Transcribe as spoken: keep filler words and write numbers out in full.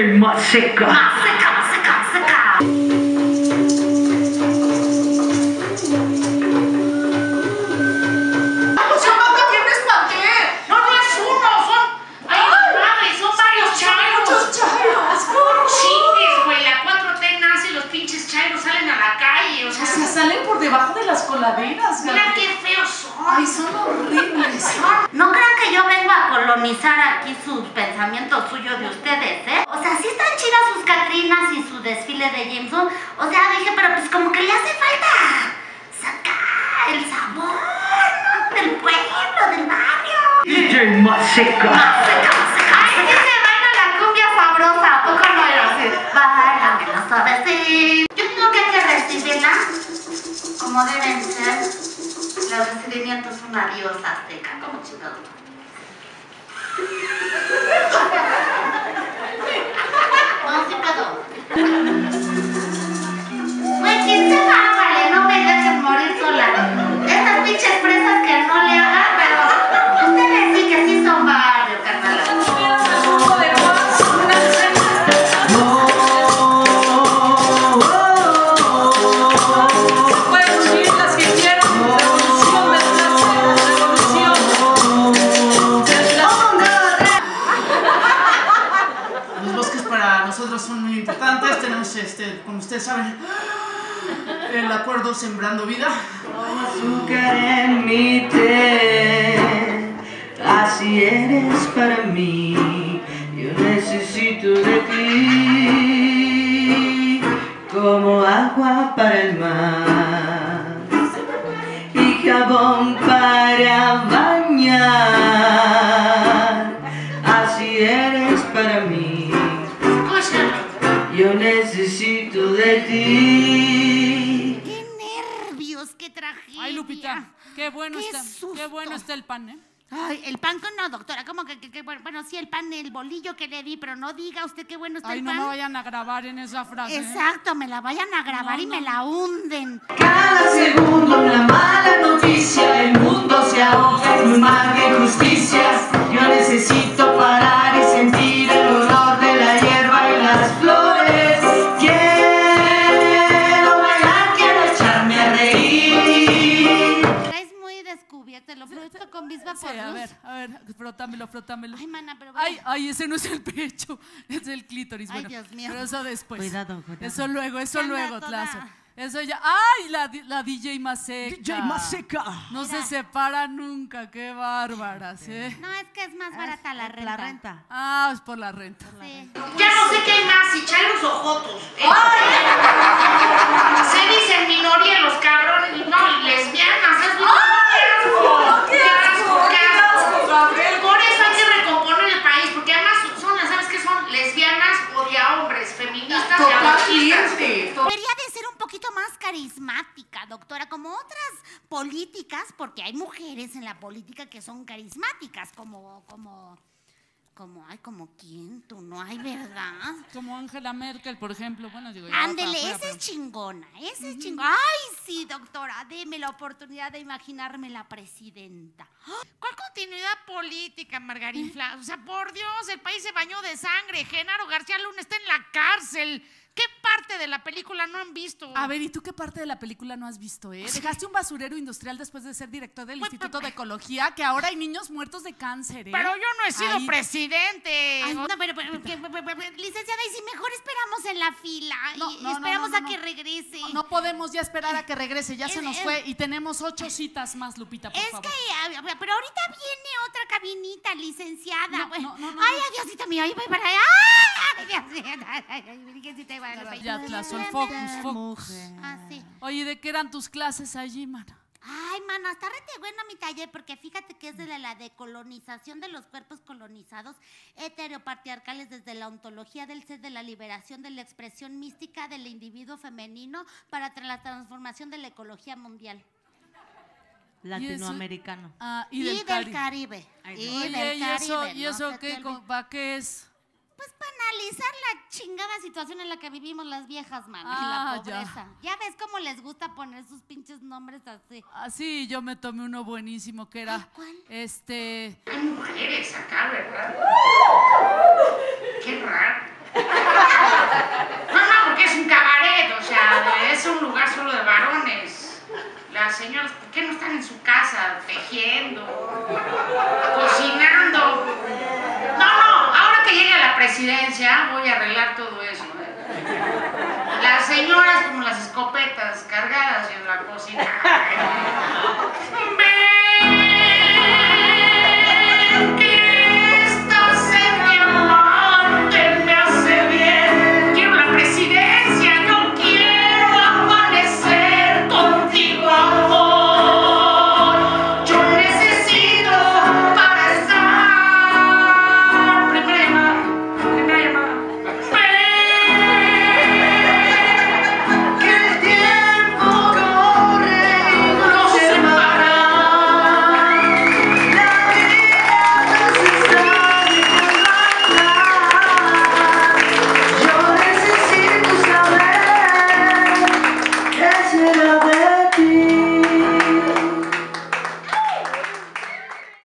J Maseca. Maseca, Maseca, Maseca. Salen por debajo de las coladeras, Gaby. Mira qué feos son. Ay, son horribles. No crean que yo vengo a colonizar aquí sus pensamientos suyos de ustedes, ¿eh? O sea, sí están chidas sus Catrinas y su desfile de James Bond. O sea, dije, pero pues como que le hace falta sacar el sabor, ¿no? Del pueblo, del barrio. J Maseca. Maseca, Maseca. Ay, sí se baila la cumbia sabrosa. ¿A poco no era así? Báilame, suavecito. Yo digo que hay que recibirla como deben ser. El recibimiento es una diosa azteca, como chingado. No, sí puedo. Güey, ¿quién se va? Vale, no me dejes morir sola. Estas pinches presas que no le hagan, pero ustedes sí que sí son varios, carnal. Son muy importantes, tenemos, este, como ustedes saben, el acuerdo Sembrando Vida. Azúcar en mi té, así eres para mí, yo necesito de ti, como agua para el mar, y jabón para bañar, así eres para mí. Yo necesito de ti. ¡Qué nervios! ¡Qué tragedia! Ay, Lupita, qué bueno qué está, susto. qué bueno está el pan, ¿eh? Ay, el pan con no, doctora, ¿cómo que, que, que bueno, bueno, sí, el pan, el bolillo que le di, pero no diga usted qué bueno está Ay, el no pan. me vayan a grabar en esa frase. Exacto, me la vayan a grabar No, y no. me la hunden. Cada segundo una mala noticia, el mundo se ahoga en un mar de injusticias. Yo necesito parar y sentir el olor de la hierba y las flores. Quiero bailar, quiero echarme a reír. Es muy descubierto, lo fruto con mis vaporros. Sí, a ver, a ver, frotámelo, frotámelo. Ay, mana, pero Ay, ay, ese no es el pecho, es el clítoris. Ay, Bueno, Dios mío. pero eso después. Cuidado, cuidado. Eso luego, eso Anda luego, toda- Tlazo. Eso ya. ¡Ay! La, di- la D J Maseca. D J Maseca. No Mira. se separa nunca, qué bárbaras, ¿eh? No, es que es más barata la renta. La renta. Ah, es por la renta. Sí. Ya no sé qué hay más, si chairos o jotos. Se dicen minoría los cabrones, no, y lesbianas. Es muy ¡Qué asco! ¡Qué asco! Por eso hay que recomponer el país, porque además son, ¿sabes qué son? Lesbianas, odia hombres, feministas y anarquistas. Debería de ser un poquito más carismática, doctora, como otras políticas, porque hay mujeres en la política que son carismáticas, como, como, como, ay, como quién, tú no hay, ¿verdad? Como Angela Merkel, por ejemplo. Bueno, digo, ya Ándele, para afuera, esa es pero- chingona, esa es chingona. Ay, sí, doctora, deme la oportunidad de imaginarme la presidenta. ¿Cuál continuidad política, Margarinfla? O sea, por Dios, el país se bañó de sangre. Genaro García Luna está en la cárcel. ¿Qué parte de la película no han visto? A ver, ¿y tú qué parte de la película no has visto, eh? Dejaste un basurero industrial después de ser director del Pues, Instituto pues, de Ecología, que ahora hay niños muertos de cáncer, ¿eh? Pero yo no he sido Ahí- presidente. Ay, no, pero, pero, que- licenciada, y si mejor esperamos en la fila No, y no, no, esperamos no, no, a que no. regrese. No podemos ya esperar a que regrese, ya se Es- nos es- fue y tenemos ocho citas más, Lupita, por Es favor. que, a- a- pero ahorita viene otra cabinita, licenciada. No, Bueno, no, no, no, ay, no. Diosito mío, ahí voy para allá. Ay, Dios mío, ay, ay, ay, Virgencita de Guadalupe. Ya, Tlazo, el focus, focus. Mujer. Ah, sí. Oye, ¿de qué eran tus clases allí, mana? Ay, mano, está rete bueno mi taller, porque fíjate que es de la, la decolonización de los cuerpos colonizados heteropatriarcales desde la ontología del ser, de la liberación de la expresión mística del individuo femenino para tra- la transformación de la ecología mundial. Latinoamericano. Ah, Y, y del, del Caribe. Caribe. Ay, Y no. Oye, del ¿y eso, Caribe, ¿y no eso se te qué? olvide. ¿Para qué es? Pues para analizar la chingada situación en la que vivimos las viejas, man, Ah, en la ya. pobreza. Ya. ves cómo les gusta poner sus pinches nombres así. Así yo me tomé uno buenísimo que era, Ay, ¿cuál? este, Hay mujeres acá, ¿verdad? Qué raro. presidencia voy a arreglar todo eso. ¿eh? Las señoras como las escopetas cargadas en la cocina.